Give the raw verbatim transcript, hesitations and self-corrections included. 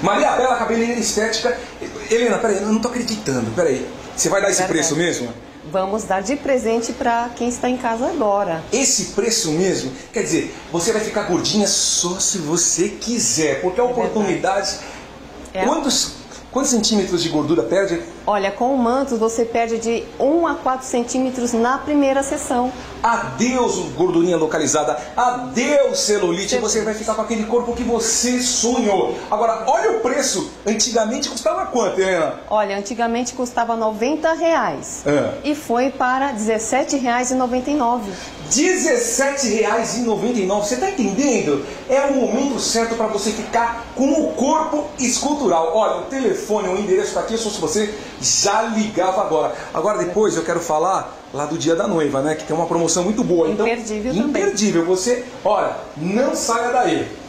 Maria Bela, cabeleireira estética. Helena, peraí, eu não tô acreditando, peraí. Você vai dar esse Verdade. preço mesmo? Vamos dar de presente para quem está em casa agora. Esse preço mesmo? Quer dizer, você vai ficar gordinha só se você quiser, porque a oportunidade... É. Quantos, quantos centímetros de gordura perde? Olha, com o manto você perde de um a quatro centímetros na primeira sessão. Adeus gordurinha localizada, adeus celulite, você vai ficar com aquele corpo que você sonhou. Agora, olha o preço, antigamente custava quanto, Helena? Olha, antigamente custava noventa reais É. e foi para dezessete reais e noventa e nove centavos. dezessete reais e noventa e nove centavos, você está entendendo? É o momento certo para você ficar com o corpo escultural. Olha, o telefone, o endereço está aqui, se fosse você, já ligava agora. Agora depois eu quero falar lá do dia da noiva, né? Que tem uma promoção muito boa. Então, imperdível também. Imperdível. Você, olha, não saia daí.